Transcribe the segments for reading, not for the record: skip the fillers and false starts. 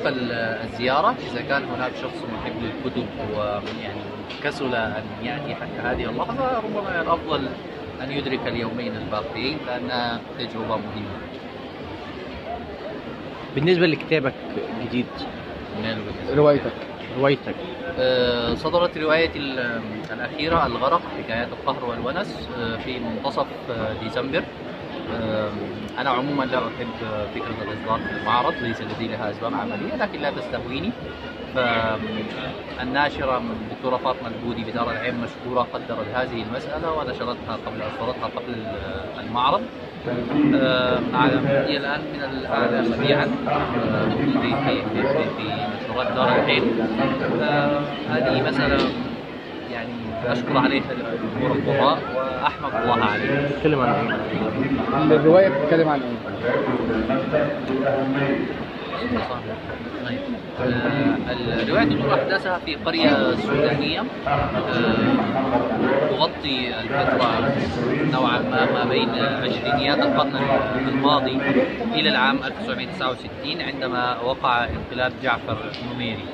وفق الزيارة إذا كان هناك شخص محب للكتب ويعني كسل أن يأتي حتى هذه اللحظة، ربما الأفضل أن يدرك اليومين الباقيين لأنها تجربة مهمة. بالنسبة لكتابك الجديد، روايتك صدرت روايتي الأخيرة الغرق حكايات القهر والونس في منتصف ديسمبر. أنا عموما لا أحب فكرة الإصدار في المعرض، ليس لدي لها أسباب عملية لكن لا تستهويني. فالناشرة الدكتورة فاطمة البودي بدار العلم مشكورة قدرت هذه المسألة ونشرتها قبل المعرض. هي الآن من الأعلى مبيعا في مشروعات دار العلم. هذه مسألة يعني أشكر عليها الجمهور القراء وأحمد الله عليه. تتكلم عن ايه؟ الرواية بتتكلم عن ايه؟ الرواية تدور أحداثها في قرية سودانية تغطي الفترة نوعا ما بين عشرينيات القرن الماضي إلى العام 1969 عندما وقع انقلاب جعفر النميري.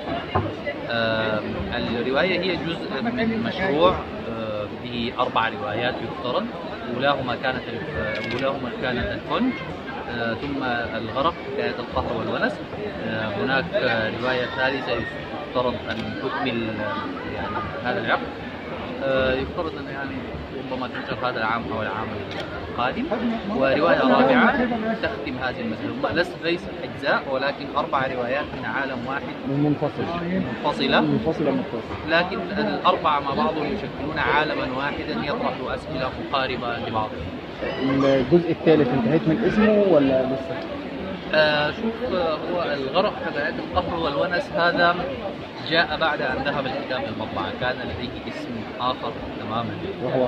الرواية هي جزء من مشروع به 4 روايات يفترض، أولاهما كانت الكنج، ثم الغرق حكاية القهر والونس. هناك رواية ثالثة يفترض أن تكمل يعني هذا العقد، يفترض أن يعني ربما تنشر هذا العام أو العام القادم. ورواية رابعة تختم هذه المسألة، ليست أجزاء ولكن 4 روايات من عالم واحد منفصلة، لكن ال4 مع بعضهم يشكلون عالما واحدا يطرح أسئلة مقاربة لبعض. الجزء الثالث انتهيت من اسمه ولا لسه؟ شوف، هو الغرق حكايات القهر والونس هذا جاء بعد أن ذهب الكتاب للمطبعة، كان لديه اسم آخر تماما وهو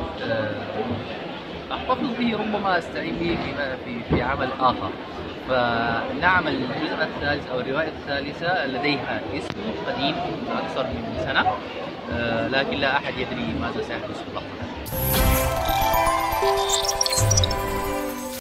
أحتفظ به، ربما أستعين به في عمل آخر. فنعم الجزء الثالث أو الرواية الثالثة لديها اسم قديم أكثر من سنة، لكن لا أحد يدري ماذا سيحدث في اللحظة.